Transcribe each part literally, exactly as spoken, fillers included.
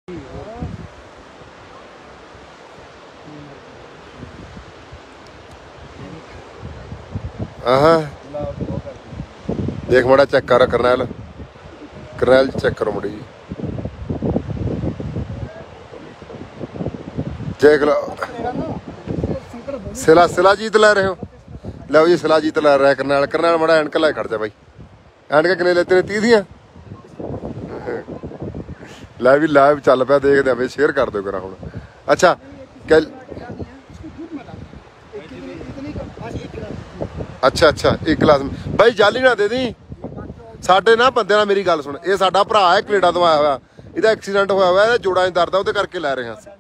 हाँ देख मड़ा चेक कर करनैल करनैल चेक करो मुड़ी जी देख लो सिला सिला जीत लै रहे हो लो जी सिला जीत लै रहा है करनैल करनैल मड़ा एनक लै खड़ जा भाई एनक किन्ने लेते ने तीह दियां लै भी लाइव चल पाया देखते हैं भाई शेयर कर दो करा हुण अच्छा कल अच्छा अच्छा एक गिलास भाई जाली ना दे दी साडे ना बंदे ना मेरी गल सुन ये साडा भरा है कनेडा तो आया हुआ इहदा एक्सीडेंट होया हुआ जोड़ा दर्द है उहदे करके लै रहे हैं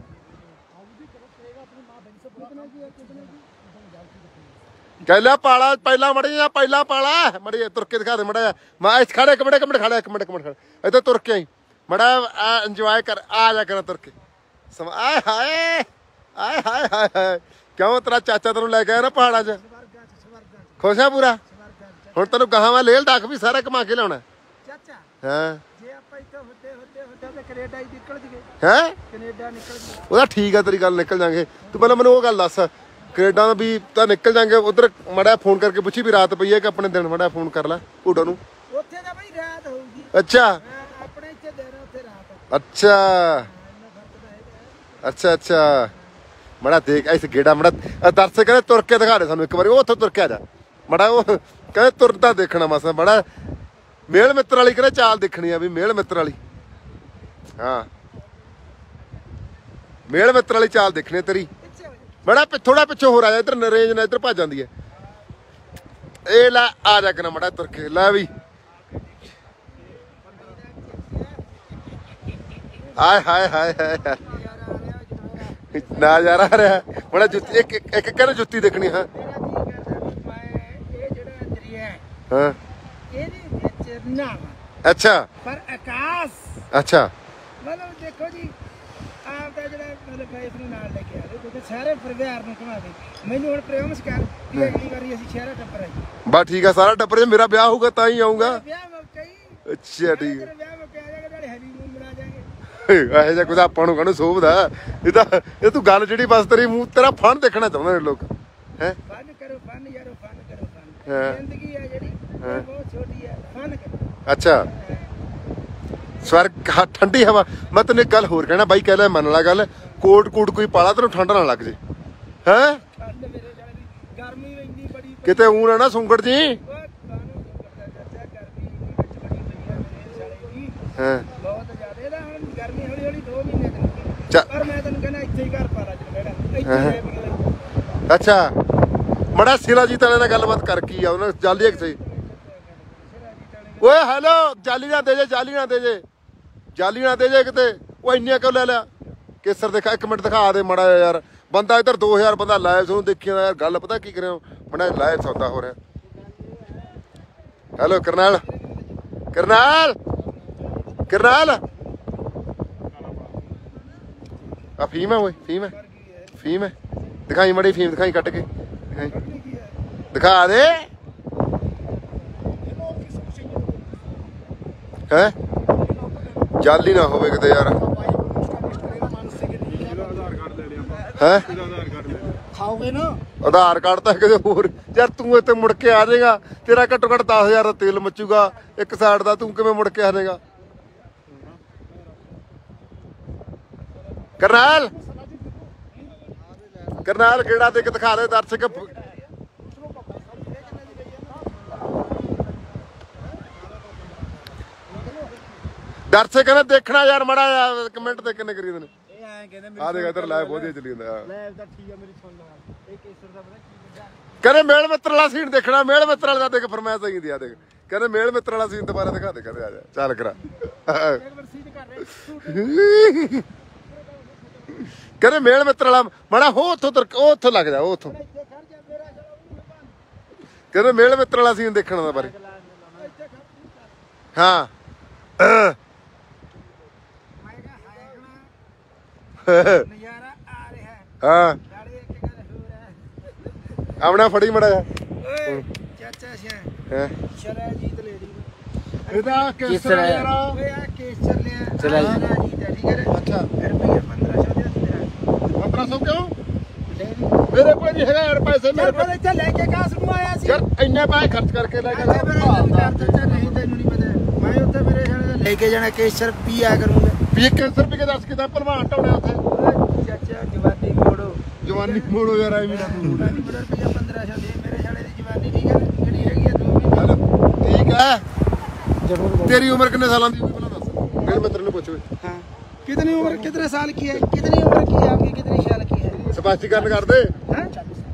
कह लिया पाला पहला मड़ी जा पहला पाला मड़ी तुर के दिखा दे मड़ा मैं खड़े एक मिनट एक मिनट खड़ा एक मिनट एक मिनट खड़ा इधर तुर के आई मड़ा इंजॉय कर आ जा कर तुर के सम आए हाय आए हाय हाय हाय क्यों तेरा चाचा तेन लैके आया ना पहाड़ा च खुश है पूरा हुण तेन कहा मैं लेह लद्दाख भी सारा घुमा के लिया है ठीक है तेरी गल निकल जाएंगे तू पहले मैंने वो गल दस कनेडा भी तो निकल जाएंगे उधर मड़ा फोन करके पूछी भी रात पई है कि अपने दिन मड़ा फोन कर ला भूडा नू अच्छा अच्छा अच्छा अच्छा मड़ा देख ऐसे गेड़ा मड़ा दर्शक कहते तुर के दिखा दे सानू एक बार उथों तुर के आ जा मड़ा वो कहते तुरदा देखना मसा बड़ा मेल मित्र वाली कहते चाल देखनी है भी मेल मित्र वाली हाँ मेल मित्र वाली चाल देखनी तेरी बड़ा थोड़ा पिछो हो रहा है इधर रेंज ना इधर भज जाती है ए ला आ जा कर मड़ा तुर के ला भी हाय हाय हाय हाय नजारा आ रहा है बड़ा जुत्ती एक एक एक कहना जुत्ती देखनी है हाँ अच्छा पर आकाश अच्छा मतलब देखो जी आप दा जड़ा मतलब भाई इस नाल लेके आ क्योंकि सारे परिवार ਨੂੰ ਘੁਮਾ ਦੇ ਮੈਨੂੰ ਹੁਣ ਪ੍ਰੇਮ ਸਕਾਰ ਕਿ ਅਗਲੀ ਵਾਰੀ ਅਸੀਂ ਸ਼ਹਿਰਾ ਟੱਪਰ ਆਈ ਬਾ ਠੀਕ ਹੈ ਸਾਰਾ ਟੱਪਰ ਜੇ ਮੇਰਾ ਵਿਆਹ ਹੋਊਗਾ ਤਾਂ ਹੀ ਆਉਂਗਾ ਵਿਆਹ ਮੌਕਾ ਹੀ ਅੱਛਾ ਠੀਕ ਹੈ ਵਿਆਹ ਮੌਕਾ ਆ ਜਾਏਗਾ ਤੁਹਾਡੇ ਹਨੀਮੂਨ ਮਨਾ ਜਾਾਂਗੇ ਇਹੋ ਜਿਹਾ ਕੁਝ ਆਪਾਂ ਨੂੰ ਕਾਹਨੂੰ ਸੋਭਦਾ ਇਹ ਤਾਂ ਇਹ ਤੂੰ ਗੱਲ ਜਿਹੜੀ ਬਸ ਤੇਰੀ ਮੂੰਹ ਤੇਰਾ ਫਨ ਦੇਖਣਾ ਚਾਹੁੰਦੇ ਨੇ ਲੋਕ ਹੈ ਫਨ ਕਰੋ ਫਨ ਯਾਰੋ ਫਨ ਕਰੋ ਫਨ ਜ਼ਿੰਦਗੀ ਹੈ ਜਿਹੜੀ ਬਹੁਤ ਛੋਟੀ ਹੈ ਫਨ ਕਰੋ ਅੱਛਾ स्वर्ग ठंडी हवा मैं तेन एक गल होर कहना बाई कह लिया मन ला गल कोट कूट कोई पाला तेन ठंड ना लग जे है किते ऊन है ना सुंगड़ जी अच्छा मड़ा सिला जी तले गलबात कर की जाली एक सही ओए हेलो जाली ना दे जे जाली ना दे जे जाली ना दे जे किते वो इन्नियां क्यों लै लिया केसर देखा एक मिनट दिखा दे मड़ा यार बंदा इधर दो हज़ार बंदा लाइव सुनो देखी यार गल पता की करे मड़ा लाइव सौदा हो रहा हेलो करनैल करनैल करनैल आ फीम है वो फीम है फीम है दिखाई मड़ी फीम दिखाई कट के दिखाई दिखा दे है जाली ना हो किते यार है आधार कार्ड तो किते होर यार तू इत्थे मुड़ के आ जाएगा तेरा घट्टो घट्ट दस हज़ार का तेल मचूगा एक साइड का तू किवें मुड़ के आ जाएगा करनैल करनैल गेड़ा दे के दिखा दे दर्शक दर्शक कहना देखना यार मड़ा कमेंट दे किन्ने करी देने आ देख इधर लाइव बहुत चली जांदा लाइव दा ठीक है मेरी सुन लो एक केसर दा पता की कहने मेल मित्र वाला सीन देखना मेल मित्र वाला देख फरमाइश आई दिया देख कहने मेल मित्र वाला सीन दोबारा दिखा दे कहते आ जा चल करा एक बार सीन कर रहे कहने मेल मित्र वाला मड़ा हो उथों ओ उथों लग जा उथों कहने मेल मित्र वाला सीन देखने दा बारे हां नजारा आ रहा है हां अपना फड़ी मड़ा चाचा से हैं चला जीत ले दी ਇਹਦਾ ਕੇਸਰ ਯਾਰ ਓਏ ਆ ਕੇਸਰ ਲਿਆ ਚਲਾ ਜੀ ਠੀਕ ਹੈ रुपये पंद्रह सौ दे तेरा पंद्रह सौ क्यों ले मेरे को नहीं है यार पैसे मेरे मेरे को इतना लेके कहां से आया सी यार इन्ने पैसे खर्च करके ले अच्छा मेरे चाचा नहीं तैਨੂੰ नहीं पता मैं ਉੱਥੇ ਮੇਰੇ ਜਾਣੇ लेके जाना केसर पिया करूंगा ਪੀ ਕੈਂਸਰ ਵੀ ਕੇ ਦੱਸ ਕਿਦਾਂ ਭਲਵਾਨ ਟਾਉਣੇ ਉੱਥੇ ਚਾਚਾ ਜਵਾਨੀ ਮੋੜੋ ਜਵਾਨੀ ਮੋੜੋ ਯਾਰ ਐਵੇਂ ਨਾ ਤੂੰ ਜਵਾਨੀ ਮੋੜੋ ਰੁਪਿਆ ਪੰਦਰਾਂ ਸੌ ਦੇ ਮੇਰੇ ਜਾਣੇ ਦੀ ਜਵਾਨੀ ਠੀਕ ਹੈ ਜਿਹੜੀ ਹੈਗੀ ਆ ਦੋ ਮਹੀਨੇ ਚਲੋ ਠੀਕ ਹੈ जरूर ਤੇਰੀ ਉਮਰ ਕਿੰਨੇ ਸਾਲਾਂ ਦੀ ਹੋਈ ਪਹਿਲਾਂ ਦੱਸ ਫਿਰ ਮੈਂ ਤੈਨੂੰ ਪੁੱਛ ਓਏ हाँ कितनी उम्र कितने साल की है कितनी उम्र की है आपकी कितनी साल की है ਸਪਸ਼ਟੀਕਰਨ ਕਰ ਦੇ हैं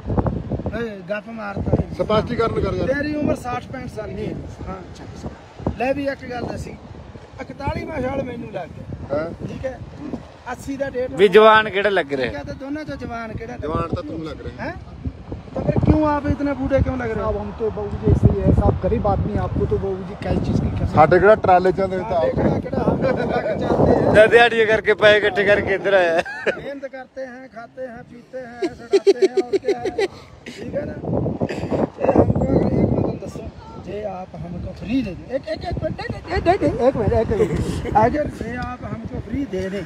गप मारता है ਸਪਸ਼ਟੀਕਰਨ ਕਰ ਯਾਰ तेरी उम्र साठ पैंठ साल की है हाँ ले भी एक गल दसी इकतालीवां साल मैनू लग गया ਹਾਂ ठीक है अस्सी का डेट ਵੀ ਜਵਾਨ ਕਿਹੜਾ ਲੱਗ ठीक ਰਿਹਾ है तो दोनों जो जवान केड़ा ਜਵਾਨ ਤਾਂ ਤੂੰ ਲੱਗ ਰਿਹਾ हैं तो फिर क्यों आप इतने बूढ़े क्यों लग रहे हो हम तो बहू जी ऐसे ही है साहब गरीब आदमी आपको तो बहू जी कई चीज की कसम ਸਾਡੇ ਕਿਹੜਾ ਟਰਾਲੇ ਚੱਲਦੇ ਤਾਂ केड़ा केड़ा हम लोग लग चलते हैं ਦਿਹਾੜੀਆਂ ਕਰਕੇ ਪੈਸੇ ਇਕੱਠੇ ਕਰਕੇ ਇੱਧਰ ਆਇਆ मेहनत करते हैं खाते हैं पीते हैं सड़ाते हैं और क्या है ठीक है ना ये हमको एक मतलब दसो जे आप हमको फ्री दे दें एक एक एक मिनट एक एक एक एक मिनट एक मिनट अगर से आप हमको फ्री दे दें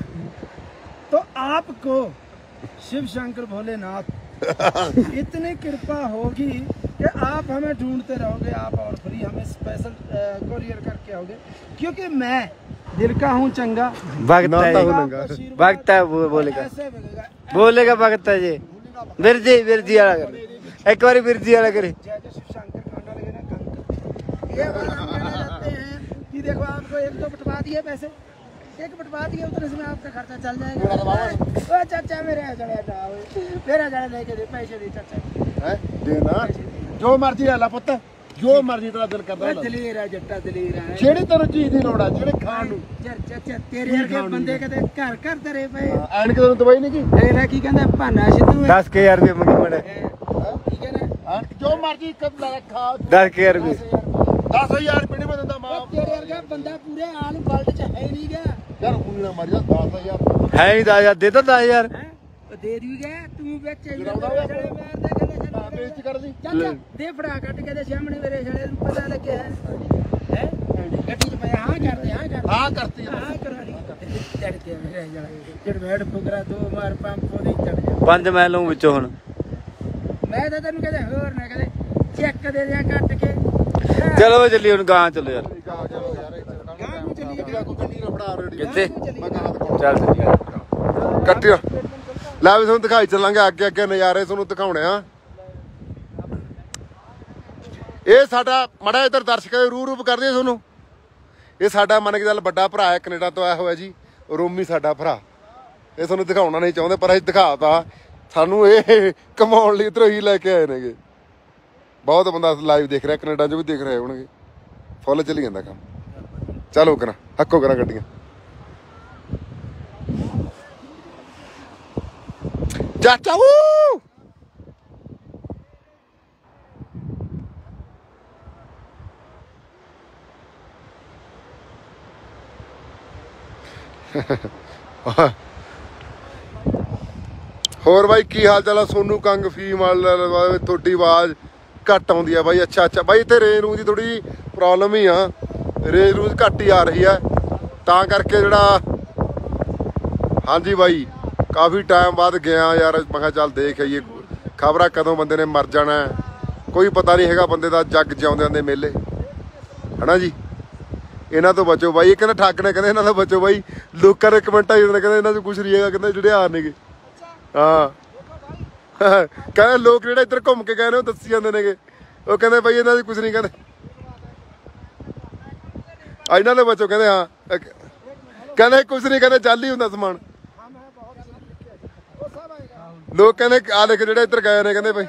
तो आपको शिव शंकर भोलेनाथ इतनी कृपा होगी कि आप हमें ढूंढते रहोगे आप और फ्री हमें स्पेशल कोरियर करके आओगे क्योंकि मैं दिल का हूँ चंगा भगत ना है तो जी। बोलेगा। भगत है वो बोलेगा ऐसे मिलेगा बोलेगा भगत है जी बिरजी बिरजी वाला कर एक बार बिरजी वाला करे जय जय शिव शंकर कहना लगे ना कंकर ये बात हम कहना चाहते हैं कि देखो आपको एक दो बटवा दिए पैसे एक बटवा दिए उतने से में आपका खर्चा चल जाएगा ओ चाचा मेरे जड़े जाओ मेरा जड़े लेके दे पैसे दे चाचा ਹੈ ਦੇਣਾ ਜੋ ਮਰਜ਼ੀ ਲੈ ਲੈ ਪੁੱਤ ਜੋ ਮਰਜ਼ੀ ਤੇਰਾ ਦਿਲ ਕਰਦਾ ओ ਲੈ दलेर है जट्टा दलेर है ਜਿਹੜੀ ਤੈਨੂੰ ਚੀਜ਼ ਦੀ ਲੋੜ ਆ ਜਿਹੜੇ ਖਾਣ ਨੂੰ यार चाचा तेरे वर्गे बंदे कदे घर घर धरे पे ਐਨਕ ਤੈਨੂੰ ਦਵਾਈ ਨਹੀਂ ਕੀ अगला की कहंदा भाना सिद्धू है दस के हजार रुपये मंगी मड़े ठीक है ना ਐਨਕ ਜੋ ਮਰਜ਼ੀ ਕਰ ਲੈ ਖਾ दस के हजार रुपये ਦਸ ਹਜ਼ਾਰ ਰੁਪਏ ਨਹੀਂ ਮੈਂ ਦਿੰਦਾ ਮਾਂ ओ तेरे वर्गा बंदा पूरे आल वर्ल्ड च है नहीं गया ਯਾਰ ਉਹ ਨਾ ਮਰ ਜਾ ਦਸ ਹਜ਼ਾਰ है ही दस हजार दे दो दस हजार हैं ओ दे दी गया तू बेच गिराउंदा होया जड़े मारदा कदे ਬੇਇੱਜ਼ਤੀ ਕਰਦੀ चाचा दे फड़ा कट के दे सामने मेरे जड़े पता लगे है हैं गड्डी च पाया हां कर दे हां कर ਹਾਂ ਕਰਤੀ हां करा दी चढ़ के मेरे जड़े जड़ बैठ फुकरा दो मार पंप को नहीं चढ़ जा पंज महलों ਵਿੱਚੋਂ ਹੁਣ मैं तो तेन कहते होर ना कहते चेक दे दिया कट के ਚਲੋ ਵੇ ਚੱਲੀ ਹੁਣ ਗਾਂ ਚਲੋ ਯਾਰ गांव में चली गया ਗੱਡੀ ਨਾ ਫੜਾ ਰੇੜੀ ਕਿੱਥੇ ਮੈਂ ਕਹਾਂ ਦਿਖਾਉਂ ਚੱਲ ਚੱਲੀ ਕੱਟੀ ਲੈ ਵੀ ਤੁਹਾਨੂੰ ਦਿਖਾਈ ਚੱਲਾਂਗੇ ਅੱਗੇ ਅੱਗੇ ਨਜ਼ਾਰੇ ਤੁਹਾਨੂੰ ਦਿਖਾਉਣੇ ਆ ਇਹ ਸਾਡਾ ਮੜਾ ਇਧਰ ਦਰਸ਼ਕਾਂ ਦੇ ਰੂ ਰੂਪ ਕਰਦੇ ਤੁਹਾਨੂੰ ਇਹ ਸਾਡਾ ਮੰਨ ਕੇ ਚੱਲ ਵੱਡਾ ਭਰਾ ਹੈ ਕੈਨੇਡਾ ਤੋਂ ਆਇਆ ਹੋਇਆ ਜੀ ਰੋਮੀ ਸਾਡਾ ਭਰਾ ਇਹ ਤੁਹਾਨੂੰ ਦਿਖਾਉਣਾ ਨਹੀਂ ਚਾਹੁੰਦੇ ਪਰ ਅਸੀਂ ਦਿਖਾਤਾ ਸਾਨੂੰ ਇਹ ਕਮਾਉਣ ਲਈ ਇਧਰੋਂ ਹੀ ਲੈ ਕੇ ਆਏ ਨੇਗੇ ਬਹੁਤ ਬੰਦਾ ਲਾਈਵ ਦੇਖ ਰਿਹਾ ਕੈਨੇਡਾ 'ਚ ਵੀ ਦੇਖ ਰਹੇ ਹੋਣਗੇ ਫੁੱਲ ਚੱਲੀ ਜਾਂਦਾ ਕੰਮ ਚਲੋ ਕਰਾਂ ਹੱਕੋ ਕਰਾਂ ਗੱਡੀਆਂ ਚਾਚਾ ਵੂ ਹੋਰ ਬਾਈ ਕੀ ਹਾਲ ਚਾਲ ਆ ਸੋਨੂ ਕੰਗ ਫੀਮੇਲ ਤੁਹਾਡੀ ਆਵਾਜ਼ ਘੱਟ ਆਉਂਦੀ ਆ ਬਾਈ ਅੱਛਾ ਅੱਛਾ ਬਾਈ ਇੱਥੇ ਰੇਂਜ ਰੂੰਜ ਦੀ ਥੋੜੀ ਪ੍ਰੋਬਲਮ ਹੀ ਆ ਰੇਂਜ ਰੂੰਜ ਘੱਟ ਹੀ ਆ ਰਹੀ ਆ ਤਾਂ ਕਰਕੇ ਜਿਹੜਾ ਹਾਂਜੀ ਬਾਈ ਕਾਫੀ ਟਾਈਮ ਬਾਅਦ ਗਿਆ ਯਾਰ ਮੈਂ ਕਿਹਾ ਚੱਲ ਦੇਖ ਆਈਏ ਖਬਰਾਂ ਕਦੋਂ ਬੰਦੇ ਨੇ ਮਰ ਜਾਣਾ ਕੋਈ ਪਤਾ ਨਹੀਂ ਹੈਗਾ ਬੰਦੇ ਦਾ ਜੱਗ ਜਿਉਂਦਿਆਂ ਦੇ ਮੇਲੇ ਹਨਾ ਜੀ ਇਹਨਾਂ ਤੋਂ ਬਚੋ ਬਾਈ ਇਹ ਕਹਿੰਦਾ ਠੱਗ ਨੇ ਕਹਿੰਦੇ ਇਹਨਾਂ ਤੋਂ ਬਚੋ ਬਾਈ ਲੋਕਾਂ ਦੇ ਕਮੈਂਟਾਂ ਜਿਹਦੇ ਕਹਿੰਦੇ ਇਹਨਾਂ 'ਚ ਕੁਛ ਨਹੀਂ ਹੈਗਾ ਕਹਿੰਦੇ ਜਿਹੜੇ ਹਾਰ ਨੇਗੇ ਹਾਂ ਕਹਿੰਦੇ ਲੋਕ ਜਿਹੜੇ ਇੱਧਰ ਘੁੰਮ ਕੇ ਗਏ ਨੇ ਉਹ ਦੱਸੀ ਜਾਂਦੇ ਨੇਗੇ ਉਹ ਕਹਿੰਦੇ ਬਾਈ ਇਹਨਾਂ 'ਚ ਕੁਛ ਨਹੀਂ ਕਹਿੰਦੇ ਇਹਨਾਂ ਦੇ ਬਚੋ ਕਹਿੰਦੇ ਹਾਂ ਕਹਿੰਦੇ ਕੁਛ ਨਹੀਂ ਕਹਿੰਦੇ ਚੱਲ ਹੀ ਹੁੰਦਾ ਸਮਾਨ ਲੋਕ ਕਹਿੰਦੇ ਆ ਦੇਖ ਜਿਹੜੇ ਇੱਧਰ ਗਏ ਨੇ ਕਹਿੰਦੇ ਬਾਈ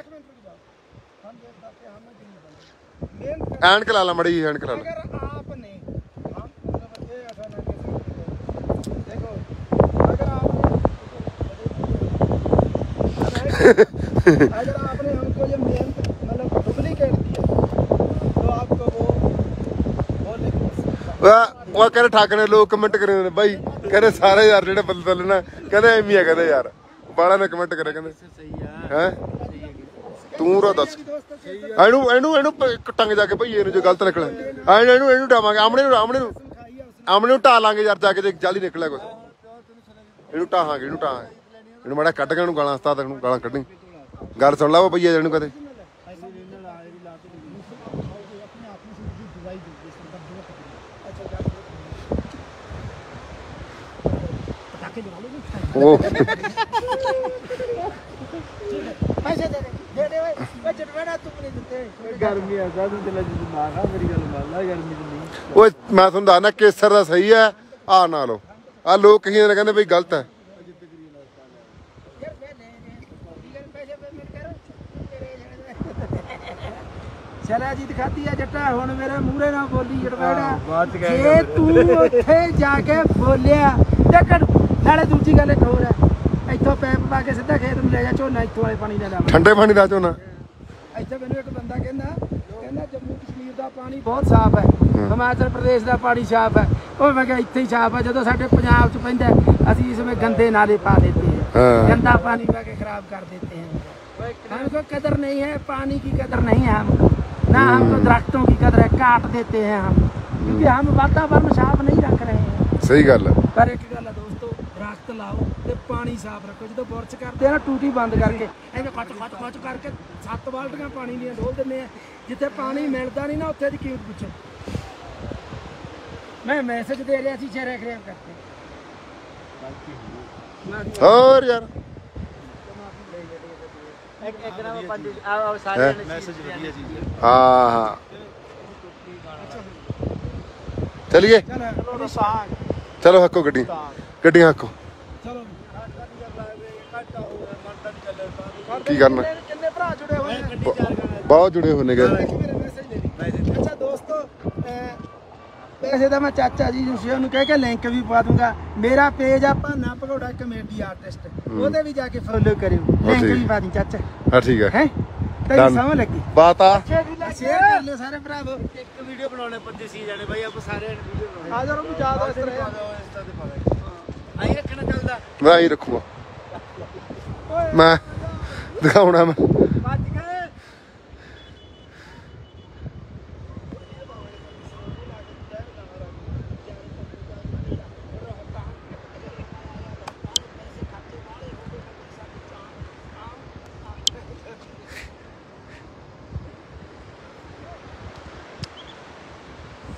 ਐਨਕ ਲਾ ਲਾ ਮੜੀ ਐਨਕ ਲਾ ਲਾ अगर आपने हम मतलब ये ऐसा ना कह सकते देखो अगर आपने अगर आपने हमको ये मेन मतलब डुप्लीकेट दिया तो आपको वो वो नहीं कर सकता ਉਹ ਕਹਿੰਦੇ ਠੱਗ ਨੇ ਲੋਕ ਕਮੈਂਟ ਕਰੇ ਨੇ ਬਾਈ ਕਹਿੰਦੇ ਸਾਰੇ ਯਾਰ ਜਿਹੜੇ ਬੰਦੇ ਥੱਲੇ ਨਾ ਕਹਿੰਦੇ ਐਵੇਂ ਹੀ ਆ ਕਹਿੰਦੇ ਯਾਰ ਬਾਲਾ ਨੇ ਕਮੈਂਟ ਕਰੇ ਕਹਿੰਦੇ ਹੈ ਤੂੰ ਰਾ ਦੱਸ ਇਹਨੂੰ ਇਹਨੂੰ ਇਹਨੂੰ ਟੰਗ ਜਾ ਕੇ ਭਾਈ ਇਹਨੂੰ ਜੋ ਗਲਤ ਨਿਕਲਿਆ ਇਹਨੂੰ ਇਹਨੂੰ ਇਹਨੂੰ ਡਾਵਾਂਗੇ ਆਮਣੇ ਨੂੰ ਆਮਣੇ ਨੂੰ ਆਮਣੇ ਨੂੰ ਢਾ ਲਾਂਗੇ ਯਾਰ ਜਾ ਕੇ ਦੇਖ ਜਲਦੀ ਨਿਕਲਿਆ ਕੁਛ ਇਹਨੂੰ ਢਾਹਾਂਗੇ ਇਹਨੂੰ ਢਾਹਾਂ ਇਹਨੂੰ ਮਾੜਾ ਕੱਢ ਕੇ ਇਹਨੂੰ ਗਾਲਾਂ ਉਸਤਾਦ ਇਹਨੂੰ ਗਾਲਾਂ ਕੱਢਣੀ ਗੱਲ ਸੁਣ ਲਾ ਉਹ ਭਈਆ ਇਹਨੂੰ ਕਦੇ ਉਹ पैसे दे दे दे दे ओए ओए चटवाड़ा तुमने देते गर्मी है साधु दिला जी दिमाग आ मेरी गल मान ला गर्मी च नहीं ਓਏ ਮੈਂ ਤੁਹਾਨੂੰ ਦੱਸਣਾ ਕੇਸਰ ਦਾ ਸਹੀ ਹੈ ਆ ਨਾ ਲਓ ਆ ਲੋਕ ਕਹੀਆਂ ਨੇ ਕਹਿੰਦੇ ਬਈ ਗਲਤ ਹੈ यार मैं नहीं पैसे पेमेंट करो चला जी दिखाती है जट्टा हुन मेरे मूहरे ना बोली जटवाड़ा जे तू ਉੱਥੇ ਜਾ ਕੇ ਬੋਲਿਆ ਟਕੜ ਨਾਲੇ ਦੂਜੀ ਗੱਲ ਇੱਕ ਹੋਰ ਹੈ ਇੱਥੋਂ ਪੈਪ ਪਾ ਕੇ ਸਿੱਧਾ ਖੇਤ ਨੂੰ ਲੈ ਜਾ ਝੋਨਾ ਇੱਥੋਂ ਵਾਲੇ ਪਾਣੀ ਲੈ ਲਾਵਾਂ ਠੰਡੇ ਪਾਣੀ ਦਾ ਝੋਨਾ ਇੱਥੇ ਮੈਨੂੰ ਇੱਕ ਬੰਦਾ ਕਹਿੰਦਾ ਕਹਿੰਦਾ ਜੰਮੂ ਕਸ਼ਮੀਰ ਦਾ ਪਾਣੀ ਬਹੁਤ ਸਾਫ਼ ਹੈ ਹਿਮਾਚਲ ਪ੍ਰਦੇਸ਼ ਦਾ ਪਾਣੀ ਸਾਫ਼ ਹੈ ਉਹ ਮੈਂ ਕਿਹਾ ਇੱਥੇ ਹੀ ਸਾਫ਼ ਹੈ ਜਦੋਂ ਸਾਡੇ ਪੰਜਾਬ 'ਚ ਪੈਂਦਾ ਅਸੀਂ ਇਸ ਵਿੱਚ ਗੰਦੇ ਨਾਲੇ ਪਾ देते हैं गंदा पानी पा के खराब कर देते हैं हमको कदर नहीं है पानी की कदर नहीं है हमको ना हमको दरख्तों की कदर है काट देते हैं हम क्योंकि हम वातावरण साफ नहीं रख रहे हैं ਸਹੀ ਗੱਲ ਹੈ ਪਰ ਇੱਕ ਗੱਲ ਹੈ ਦੋਸਤੋ ਦਰਖਤ ਲਾਓ ਤੇ ਪਾਣੀ ਸਾਫ਼ ਰੱਖੋ ਜਦੋਂ ਬੁਰਸ਼ ਕਰਦੇ ਆ ਨਾ ਟੂਟੀ ਬੰਦ ਕਰਕੇ ਐਵੇਂ ਖੱਚ ਖੱਚ ਖੱਚ ਕਰਕੇ ਸੱਤ ਬਾਲਟੀਆਂ ਪਾਣੀ ਦੀਆਂ ਡੋਲ ਦਿੰਦੇ ਆ ਜਿੱਥੇ ਪਾਣੀ ਮਿਲਦਾ ਨਹੀਂ ਨਾ ਉੱਥੇ ਦੀ ਕੀਮਤ ਪੁੱਛੋ ਮੈਂ ਮੈਸੇਜ ਦੇ ਰਿਹਾ ਸੀ ਸ਼ੇਅਰ ਕਰਿਆ ਕਰਦੇ ਹੋਰ ਯਾਰ एक एक ना पंज आ सारे मैसेज बढ़िया जी ਹਾਂ ਹਾਂ ਚਲਿਏ ਚਲੋ ਸਾਗ ਚਲੋ ਹੱਕੋ ਗੱਡੀ ਗੱਡੀਆਂ ਹੱਕੋ ਚਲੋ ਕੀ ਕਰਨਾ ਕਿੰਨੇ ਭਰਾ ਜੁੜੇ ਹੋਏ ਨੇ ਬਹੁਤ ਜੁੜੇ ਹੋਏ ਨੇ ਗਏ ਮੇਰੇ ਮੈਸੇਜ ਦੇ ਦੀ ਅੱਛਾ ਦੋਸਤੋ ਅਹ, ਪੈਸੇ ਦਾ ਮੈਂ ਚਾਚਾ ਜੀ ਨੂੰ ਉਹਨੂੰ ਕਹਿ ਕੇ ਲਿੰਕ ਵੀ ਪਾ ਦੂੰਗਾ ਮੇਰਾ ਪੇਜ ਆ ਭਾਨਾ ਭਗੌੜਾ ਕਮੇਡੀ ਆਰਟਿਸਟ ਉਹਦੇ ਵੀ ਜਾ ਕੇ ਫੋਲੋ ਕਰਿਓ ਲਿੰਕ ਠੀਕ। ਵੀ ਪਾ ਦੀ ਚਾਚਾ ਹਾਂ ਠੀਕ ਹੈ ਹੈ ਤੈਨੂੰ ਸਮਝ ਲੱਗੀ ਬਾਤ ਆ ਸ਼ੇਅਰ ਕਰ ਲਿਓ ਸਾਰੇ ਭਰਾਵੋ एक वीडियो बनाने पंजे सी जाने भाई आप सारे वीडियो बनाने ਆ ਜਾਓ ਨੂੰ ਯਾਦ ਆ ਇਸ ਤਰ੍ਹਾਂ इंस्टा ते पा आई रखना चलदा ਮੈਂ ਹੀ ਰੱਖੂਗਾ ਮੈਂ ਦਿਖਾਉਣਾ ਮੈਂ ਵੱਜ ਗਏ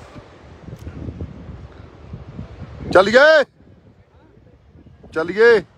ਚੱਲੀਏ ਚੱਲੀਏ